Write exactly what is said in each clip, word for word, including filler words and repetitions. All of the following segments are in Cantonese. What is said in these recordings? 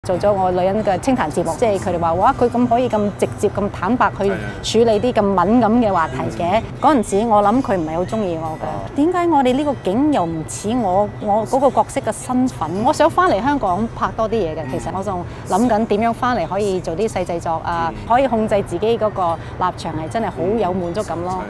做咗我女人嘅清談節目，即係佢哋話哇，佢咁可以咁直接、咁坦白去處理啲咁敏感嘅話題嘅。嗰陣時我諗佢唔係好中意我嘅。點解我哋呢個景又唔似我我嗰個角色嘅身份？我想翻嚟香港拍多啲嘢嘅。其實我就諗緊點樣翻嚟可以做啲細製作啊，可以控制自己嗰個立場係真係好有滿足感咯。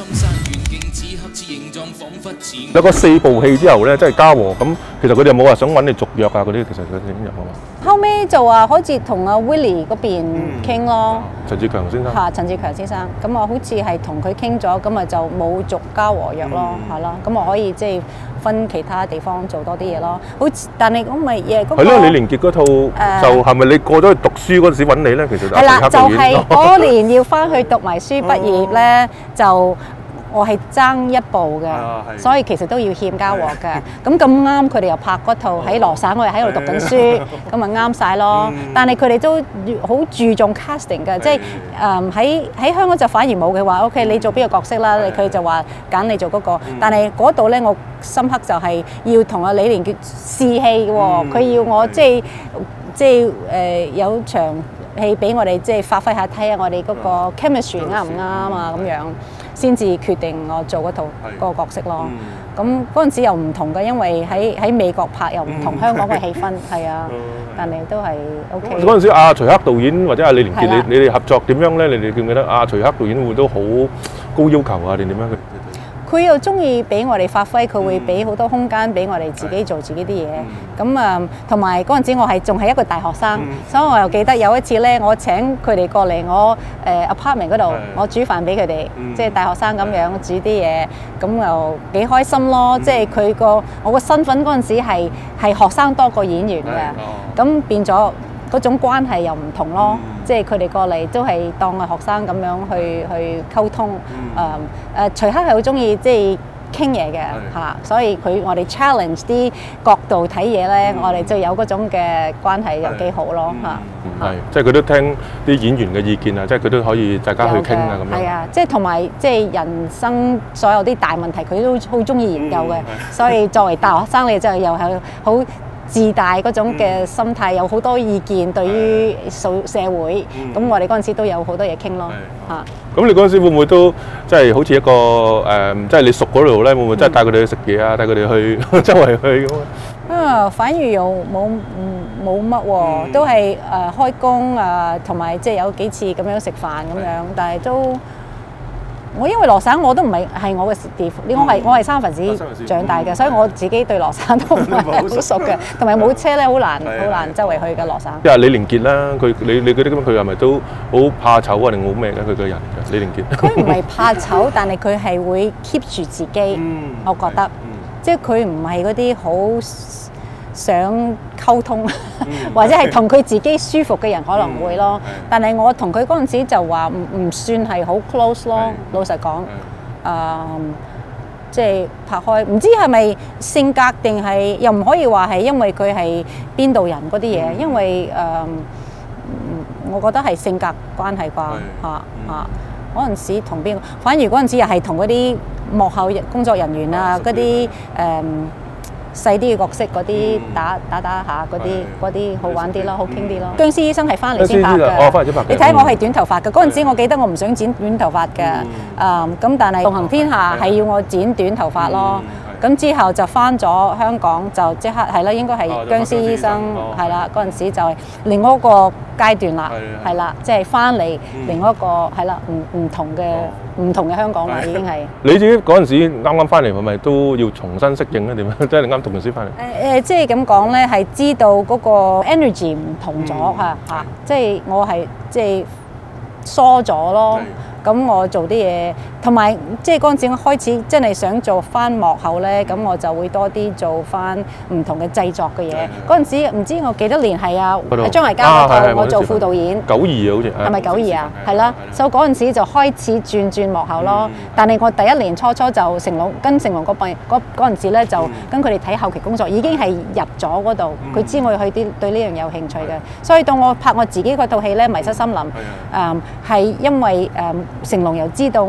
有個四部戲之後咧，即係嘉禾咁，其實佢哋有冇話想揾你續約啊？嗰啲其實佢哋有冇啊？ 後尾就話開始同阿 Willie 嗰邊傾咯， 陳志強先生嚇，陳志強先生，咁我好似係同佢傾咗，咁啊就冇續嘉禾約咯，係啦，咁我可以即係分其他地方做多啲嘢咯。好似但係咁咪嘢嗰個係咯，李連杰嗰套就係咪你過咗去讀書嗰陣時揾你咧？其實係啦，就係嗰年要翻去讀埋書畢業咧就。我係爭一步嘅，所以其實都要欠嘉禾嘅。咁咁啱佢哋又拍嗰套喺羅省，我哋喺度讀緊書，咁咪啱晒咯。但係佢哋都好注重 casting 嘅，即係誒喺喺香港就反而冇嘅話 ，OK 你做邊個角色啦？佢就話揀你做嗰個。但係嗰度咧，我深刻就係要同阿李連杰試戲嘅喎，佢要我即係即係誒有場戲俾我哋即係發揮下睇下我哋嗰個 chemistry 啱唔啱啊咁樣。先至決定我做嗰套嗰個角色咯。咁嗰陣時又唔同嘅，因為喺喺美國拍又唔同香港嘅氣氛，係啊。但係都係 OK。 嗰陣時阿徐克導演或者阿李連杰，你你哋合作點樣咧？你哋記唔記得阿徐克導演會都好高要求啊？定點樣嘅？ 佢又中意俾我哋發揮，佢會俾好多空間俾我哋自己做自己啲嘢。咁啊，同埋嗰陣時我係仲係一個大學生，所以我又記得有一次咧，我請佢哋過嚟我誒 apartment 嗰度，我煮飯俾佢哋，即係大學生咁樣煮啲嘢，咁又幾開心咯。即係佢個我個身份嗰陣時係係學生多過演員嘅，咁變咗嗰種關係又唔同咯。即係佢哋過嚟都係當係學生咁樣去去溝通。誒誒，徐克係好中意即係傾嘢嘅嚇，所以佢我哋 challenge 啲角度睇嘢咧，我哋就有嗰種嘅關係又幾好咯嚇。 係，即係佢都聽啲演員嘅意見啊，即係佢都可以大家去傾啊咁樣。 係啊，即係同埋即係人生所有啲大問題，佢都好中意研究嘅。所以作為大學生，你就又係好自大嗰種嘅心態，有好多意見對於社社會，咁我哋嗰陣時都有好多嘢傾咯嚇。 咁你嗰陣時會唔會都即係好似一個誒，即係你熟嗰度咧，會唔會真係帶佢哋去食嘢啊？帶佢哋去周圍去咁啊？ 啊，反而又冇冇乜喎，都係誒開工啊，同埋即係有幾次咁樣食飯咁樣，但係都。我因為羅省我都唔係係我嘅地方，我係我係三藩市長大嘅，所以我自己對羅省都唔係好熟嘅，同埋冇車咧，好難好難周圍去嘅羅省。 因為李連杰啦，佢你你嗰啲咁，佢係咪都好怕醜啊？定好咩嘅？佢個人嘅李連杰。佢唔係怕醜，但係佢係會 keep 住自己，我覺得，即係佢唔係嗰啲好想溝通，或者係同佢自己舒服嘅人可能會咯。但係我同佢嗰陣時就話唔唔算係好 close 咯。老實講，誒，即係拍開，唔知係咪性格定係又唔可以話係因為佢係邊度人嗰啲嘢，因為誒，我覺得係性格關係啩嚇嚇。嗰陣時同邊個？反而嗰陣時又係同嗰啲幕後工作人員啊，嗰啲誒。細啲嘅角色嗰啲打打打下嗰啲嗰啲好玩啲咯，好傾啲咯。僵屍醫生係翻嚟先拍嘅，你睇我係短頭髮嘅。嗰陣時我記得我唔想剪短頭髮嘅，誒咁但係《縱橫天下》係要我剪短頭髮咯。咁之後就翻咗香港，就即刻係啦，應該係僵屍醫生係啦。嗰陣時就係另外一個階段啦，係啦，即係翻嚟另外一個係啦，唔唔同嘅唔同嘅香港啦，已經係。 你自己嗰陣時啱啱翻嚟，係咪都要重新適應咧？點樣？即係你啱同律師翻嚟。 誒誒，即係咁講咧，係知道嗰個 energy 唔同咗嚇嚇，即係我係即係疏咗咯。咁我做啲嘢，同埋即係嗰陣時我開始真係想做翻幕後咧，咁我就會多啲做翻唔同嘅製作嘅嘢。嗰陣時唔知我幾多年係啊，張藝嘉嗰套我做副導演。 九二啊，好似係咪九二啊？係啦，所以嗰陣時就開始轉轉幕後咯。但係我第一年初初就成龍跟成龍嗰輩嗰嗰陣時咧，就跟佢哋睇後期工作，已經係入咗嗰度。佢知我去啲對呢樣有興趣嘅，所以到我拍我自己嗰套戲咧《迷失森林》，誒係因為誒成龍又知道我好有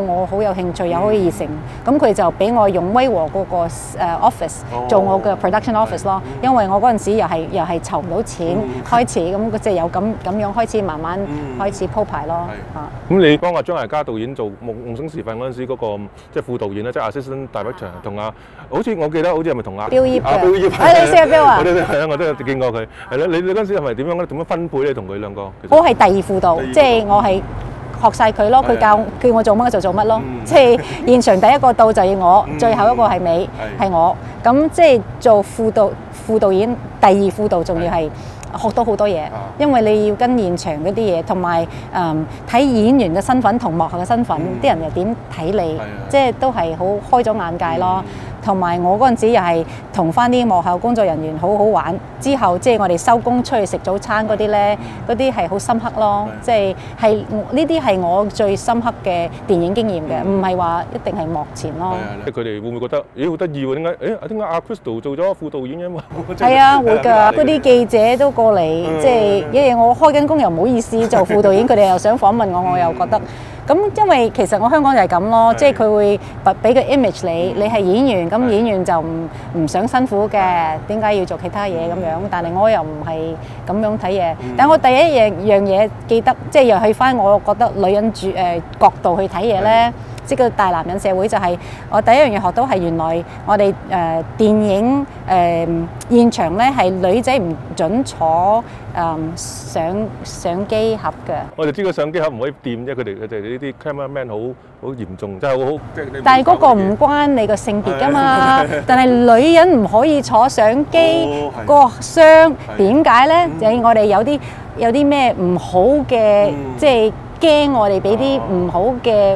有興趣又好熱誠，咁佢就俾我用威和嗰個誒 office 做我嘅 production office 咯。因為我嗰陣時又係又係籌唔到錢開始，咁即係有咁咁樣開始慢慢開始鋪排咯嚇。 咁你幫阿張艾嘉導演做《夢夢醒時分》嗰陣時嗰個即係副導演咧，即係 assistant director 同阿好似我記得好似係咪同阿標葉啊標葉係你識阿標啊？ 我都係啊，我都有見過佢係啦。你你嗰陣時係咪點樣咧？點樣分配咧？同佢兩個？ 我係第二輔導，即係我係學晒佢咯。佢教叫我做乜就做乜咯。即係現場第一個到就要我，最後一個係你係我。咁即係做輔導副導演，第二輔導仲要係學到好多嘢，因為你要跟現場嗰啲嘢，同埋誒睇演員嘅身份同幕後嘅身份，啲人又點睇你，即係都係好開咗眼界咯。同埋我嗰陣時又係同翻啲幕後工作人員好好玩，之後即係我哋收工出去食早餐嗰啲咧，嗰啲係好深刻咯。即係係呢啲係我最深刻嘅電影經驗嘅，唔係話一定係幕前咯。 即係佢哋會唔會覺得咦好得意喎？點解誒點解阿 Crystal 做咗副導演嘅嘛？ 係啊，會㗎。嗰啲記者都過嚟，即係因為我開緊工又唔好意思做副導演，佢哋又想訪問我，我又覺得。咁因為其實我香港就係咁咯，即係佢會俾個 image 你，你係演員，咁演員就唔唔想辛苦嘅，點解要做其他嘢咁樣？但係我又唔係咁樣睇嘢。但係我第一樣樣嘢記得，即係又去翻我覺得女人主誒角度去睇嘢咧，即係個大男人社會就係我第一樣嘢學到係原來我哋誒電影誒現場咧係女仔唔準坐誒相相機盒嘅。 我哋知個相機盒唔可以掂啫，佢哋佢哋呢啲 cameraman 好好嚴重，真係好好。 但係嗰個唔關你個性別㗎嘛，但係女人唔可以坐相機個箱，點解咧？就係我哋有啲有啲咩唔好嘅，即係驚我哋俾啲唔好嘅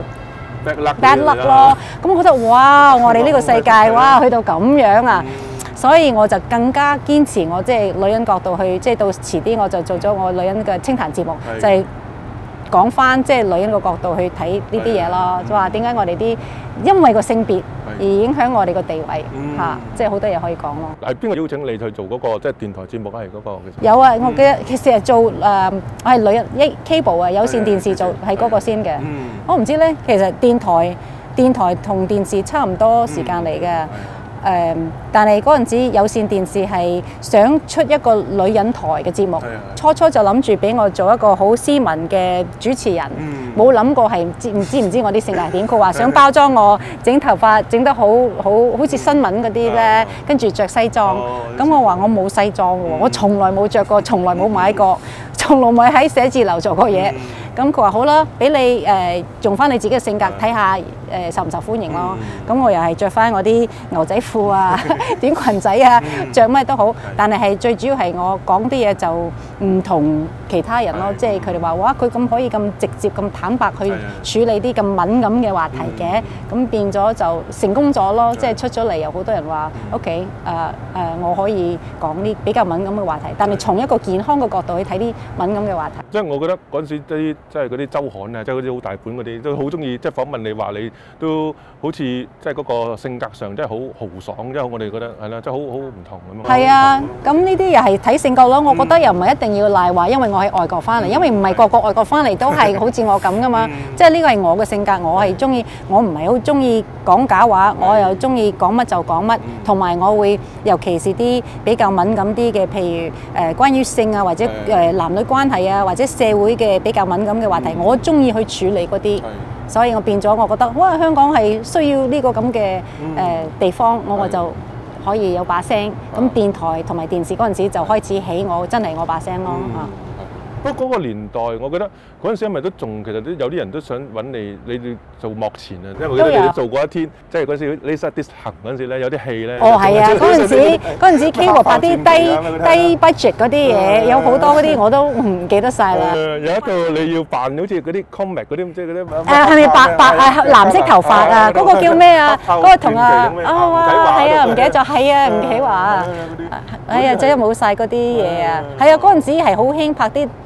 bad luck 咯。咁我覺得哇，我哋呢個世界哇去到咁樣啊！所以我就更加堅持我即係女人角度去，即係到遲啲我就做咗我女人嘅清談節目，就係講翻即係女人個角度去睇呢啲嘢咯。就話點解我哋啲因為個性別而影響我哋個地位嚇，即係好多嘢可以講咯。 係邊個邀請你去做嗰個即係電台節目啊？係嗰個有啊，我記得其實係做誒，我係女人一 cable 啊，有線電視做係嗰個先嘅。我唔知咧，其實電台電台同電視差唔多時間嚟嘅。誒，但係嗰陣時有線電視係想出一個女人台嘅節目，初初就諗住俾我做一個好斯文嘅主持人，冇諗過係唔知唔知唔知我啲性格係點。佢話想包裝我，整頭髮整得好好好似新聞嗰啲咧，跟住着西裝。咁我話我冇西裝喎，我從來冇着過，從來冇買過，從來冇喺寫字樓做過嘢。咁佢話好啦，俾你誒用翻你自己嘅性格睇下誒受唔受歡迎咯。咁我又係着翻我啲牛仔褲啊、短裙仔啊，着乜都好。但係係最主要係我講啲嘢就唔同其他人咯，即係佢哋話哇佢咁可以咁直接咁坦白去處理啲咁敏感嘅話題嘅，咁變咗就成功咗咯。即係出咗嚟有好多人話 OK 誒誒，我可以講啲比較敏感嘅話題，但係從一個健康嘅角度去睇啲敏感嘅話題。 即係我覺得嗰陣時啲即係嗰啲週刊啊，即係嗰啲好大本嗰啲，都好中意即係訪問你話你都好似即係嗰個性格上真係好豪爽，因為我哋覺得係啦，即係好好唔同咁樣。 係啊，咁呢啲又係睇性格咯。我覺得又唔係一定要賴話，因為我喺外國翻嚟，因為唔係個個外國翻嚟都係好似我咁噶嘛。即係呢個係我嘅性格，我係中意，我唔係好中意講假話，我又中意講乜就講乜，同埋我會尤其是啲比較敏感啲嘅，譬如誒關於性啊，或者誒男女關係啊，或者社會嘅比較敏感嘅話題，我中意去處理嗰啲，所以我變咗我覺得哇，香港係需要呢個咁嘅誒地方，我我就可以有把聲。咁電台同埋電視嗰陣時就開始起我真係我把聲咯嚇。 不過嗰個年代，我覺得嗰陣時係咪都仲其實都有啲人都想揾你，你哋做幕前啊，因為我記得你都做過一天，即係嗰陣時 Lisa Dis 行嗰陣時咧，有啲戲咧。哦，係啊，嗰陣時嗰陣時 K 拍啲低低 budget 嗰啲嘢，有好多嗰啲我都唔記得曬啦。 有一個你要扮好似嗰啲 comic 嗰啲，即係嗰啲。誒係咪白白誒藍色頭髮啊？嗰個叫咩啊？嗰個同啊啊哇係啊，唔記得咗，係啊，吳啟華啊。哎呀，真係冇曬嗰啲嘢啊！係啊，嗰陣時係好興拍啲。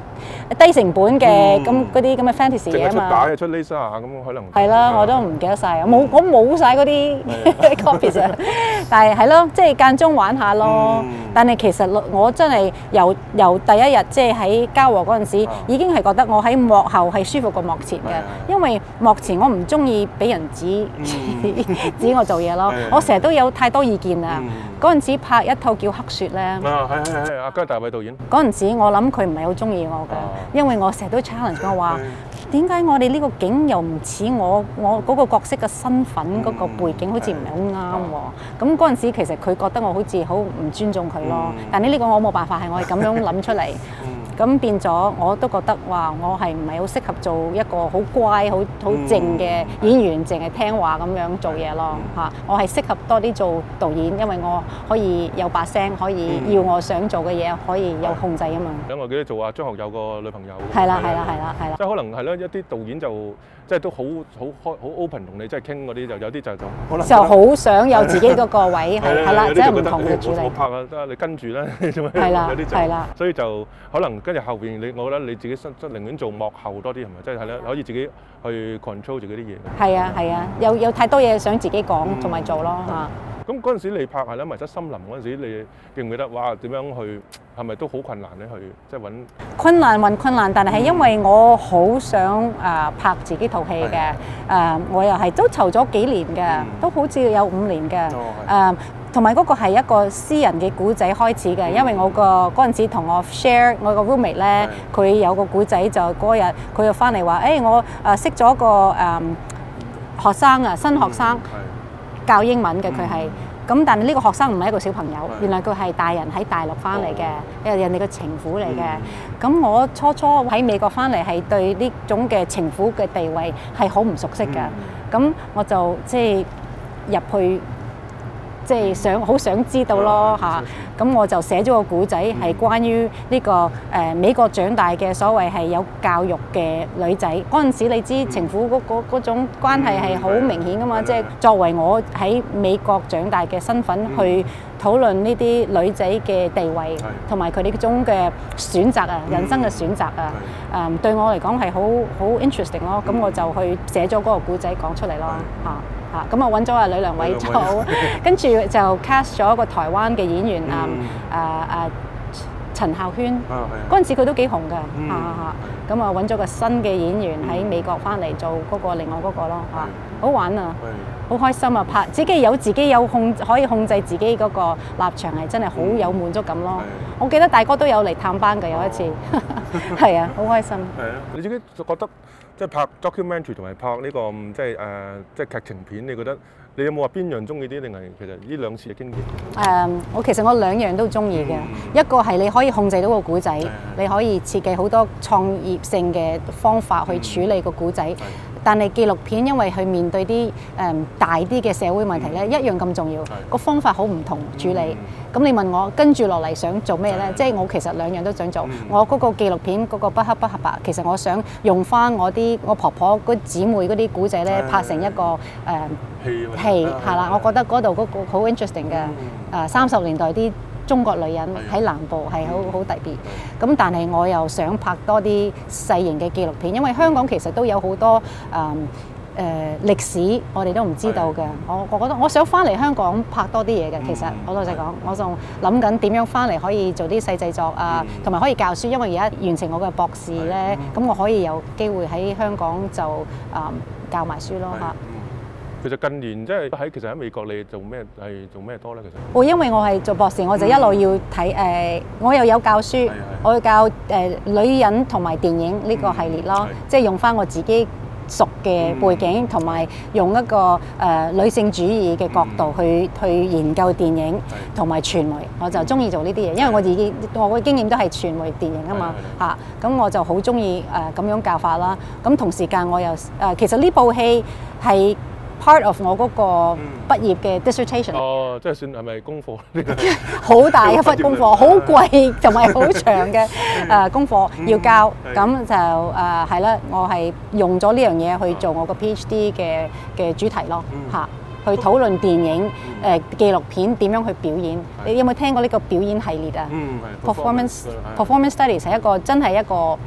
低成本嘅咁嗰啲咁嘅 fantasy 嘢啊嘛。 打嘅出 Lisa 咁可能。 係啦，我都唔記得晒，冇我冇晒嗰啲 copies 啊。但係係咯，即係間中玩下咯。但係其實我真係由由第一日即係喺嘉禾嗰陣時，已經係覺得我喺幕後係舒服過幕前嘅，因為幕前我唔中意俾人指指我做嘢咯。我成日都有太多意見啊。嗰陣時拍一套叫《黑雪》咧，啊係係係，阿姜大衛導演。 嗰陣時我諗佢唔係好中意我嘅，因為我成日都 challenge 我話點解我哋呢個景又唔似我我嗰個角色嘅身份嗰個背景，好似唔係好啱喎。咁嗰陣時其實佢覺得我好似好唔尊重佢咯。但係呢個我冇辦法，係我係咁樣諗出嚟。咁變咗我都覺得話我係唔係好適合做一個好乖、好好靜嘅演員，淨係聽話咁樣做嘢咯嚇。我係適合多啲做導演，因為我可以有把聲，可以要我想做嘅嘢，可以有控制啊嘛。 咁我記得做阿張學友個女朋友。 係啦係啦係啦係啦。 即係可能係咯，一啲導演就即係都好好開好 open 同你即係傾嗰啲，就有啲就就就好想有自己嗰個位係係啦，即係唔同嘅處理。 我拍啊，得你跟住啦， 係啦係啦。 所以就可能跟住後邊你，我覺得你自己真真寧願做幕後多啲係咪？即係係啦，可以自己去 control 自己啲嘢。 係啊係啊，有有太多嘢想自己講同埋做咯嚇。 咁嗰陣時你拍係啦，迷失森林嗰陣時，你記唔記得？哇！點樣去？係咪都好困難咧？去即係揾困難揾困難，但係係因為我好想誒拍自己套戲嘅誒，我又係都籌咗幾年嘅，都好似有五年嘅誒，同埋嗰個係一個私人嘅古仔開始嘅，因為我個嗰陣時同我 share 我個 roommate 咧，佢有個古仔就嗰日佢就翻嚟話：誒我誒識咗個誒學生啊，新學生教英文嘅佢係。咁但係呢個學生唔係一個小朋友，原來佢係大人喺大陸翻嚟嘅，因為人哋嘅情婦嚟嘅。咁我初初喺美國翻嚟係對呢種嘅情婦嘅地位係好唔熟悉嘅。咁我就即係入去，即係想好想知道咯嚇。咁我就寫咗個故仔係關於呢個誒美國長大嘅所謂係有教育嘅女仔。嗰陣時你知情婦嗰嗰嗰種關係係好明顯噶嘛，即係作為我喺美國長大嘅身份去討論呢啲女仔嘅地位同埋佢哋嗰種嘅選擇啊，人生嘅選擇啊，誒對我嚟講係好好 interesting 咯。咁我就去寫咗嗰個故仔講出嚟咯嚇。嚇咁啊揾咗阿呂良偉做，跟住就 cast 咗一個台灣嘅演員啊啊啊陳孝軒，嗰陣時佢都幾紅㗎嚇嚇，咁啊揾咗個新嘅演員喺美國翻嚟做嗰個另外嗰個咯嚇，好玩啊，好開心啊！拍自己有自己有控可以控制自己嗰個立場係真係好有滿足感咯。我記得大哥都有嚟探班㗎，有一次係啊，好開心。 係啊，你自己覺得？即係拍 documentary 同埋拍呢個即係誒即係劇情片，你覺得你有冇話邊樣中意啲，定係其實呢兩次嘅經驗？誒， 我其實我兩樣都中意嘅。一個係你可以控制到個古仔，你可以設計好多創業性嘅方法去處理個古仔。但係紀錄片因為去面對啲誒大啲嘅社會問題咧，一樣咁重要。個方法好唔同處理。咁你問我跟住落嚟想做咩咧？即係我其實兩樣都想做。我嗰個紀錄片嗰個不黑不黑白，其實我想用翻我啲我婆婆嗰姊妹嗰啲古仔咧，拍成一個誒戲係啦。我覺得嗰度嗰個好 interesting 嘅誒三十年代啲中國女人喺南部係好好特別。咁但係我又想拍多啲細型嘅紀錄片，因為香港其實都有好多誒誒歷史我哋都唔知道嘅。我我覺得我想翻嚟香港拍多啲嘢嘅。其實我老實講，我仲諗緊點樣翻嚟可以做啲細製作啊，同埋可以教書。因為而家完成我嘅博士咧，咁我可以有機會喺香港就誒教埋書咯嚇。 其實近年即係喺其實喺美國你做咩係做咩多咧？其實我因為我係做博士，我就一路要睇誒，我又有教書，我要教誒女人同埋電影呢個系列咯，即係用翻我自己熟嘅背景，同埋用一個誒女性主義嘅角度去去研究電影同埋傳媒，我就中意做呢啲嘢，因為我自己我嘅經驗都係傳媒電影啊嘛嚇，咁我就好中意誒咁樣教法啦。咁同時間我又誒其實呢部戲係part of 我嗰個畢業嘅 dissertation。 哦，即係算係咪功課？ 好大一份功課，好貴同埋好長嘅誒功課要交，咁就誒係啦，我係用咗呢樣嘢去做我個 PhD 嘅嘅主題咯嚇，去討論電影誒紀錄片點樣去表演。你有冇聽過呢個表演系列啊？ 嗯，係。 Performance performance studies 係一個真係一個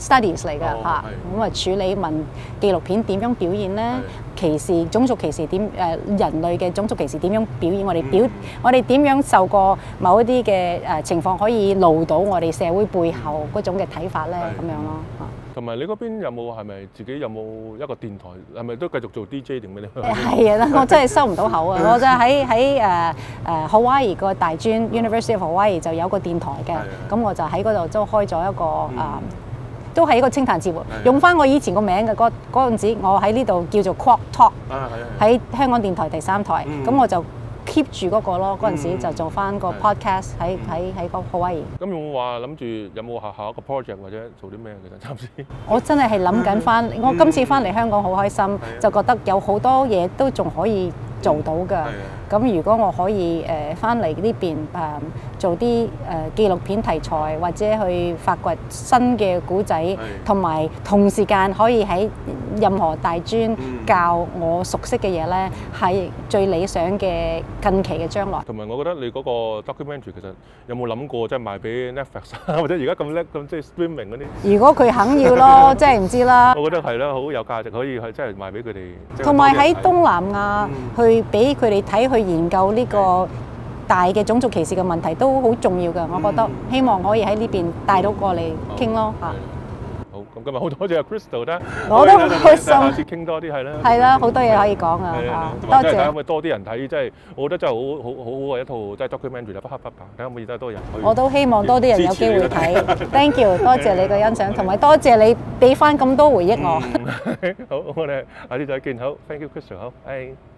studies 嚟㗎嚇，咁啊處理文紀錄片點樣表現咧，歧視種族歧視點誒人類嘅種族歧視點樣表演，我哋表我哋點樣受過某一啲嘅誒情況可以露到我哋社會背後嗰種嘅睇法咧，咁樣咯嚇。 同埋你嗰邊有冇係咪自己有冇一個電台？係咪都繼續做 D J 定咩咧？ 係啊，我真係收唔到口啊！我就喺喺誒誒 Hawaii 個大專 University of Hawaii 就有個電台嘅，咁我就喺嗰度都開咗一個誒，都係一個清談節目，用翻我以前個名嘅嗰嗰陣時，我喺呢度叫做 Quad Talk，喺香港電台第三台，咁我就 keep 住嗰個咯，嗰陣時就做翻個 podcast 喺喺喺個 Hawaii。 咁有冇話諗住有冇下下一個 project 或者做啲咩？其實暫時我真係係諗緊翻，我今次翻嚟香港好開心，就覺得有好多嘢都仲可以做到㗎。咁如果我可以誒翻嚟呢邊誒做啲誒紀錄片題材，或者去發掘新嘅古仔，同埋同時間可以喺任何大專教我熟悉嘅嘢咧，係最理想嘅近期嘅將來。 同埋我覺得你嗰個 documentary 其實有冇諗過即係賣俾 Netflix 或者而家咁叻咁即係 streaming 嗰啲？ 如果佢肯要咯，即係唔知啦。 我覺得係啦，好有價值，可以係真係賣俾佢哋。 同埋喺東南亞去俾佢哋睇，去研究呢個大嘅種族歧視嘅問題都好重要㗎。我覺得希望可以喺呢邊帶到過嚟傾咯嚇。 好，咁今日好多謝 Crystal 啦， 我都好開心。 下次傾多啲係啦。 係啦，好多嘢可以講啊嚇，多謝。 可唔可以多啲人睇？即係我覺得真係好好好好嘅一套即係 documentary 啦，不黑不白。睇下可唔可以得多人？ 我都希望多啲人有機會睇。Thank you，多謝你嘅欣賞，同埋多謝你俾翻咁多回憶我。 好，我哋下次再見。好 ，Thank you，Crystal。好，誒。